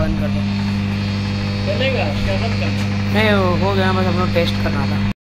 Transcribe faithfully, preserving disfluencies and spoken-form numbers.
बंद कर दो। चलेगा क्या बंद करना? नहीं हो गया, बस हम लोग टेस्ट करना था।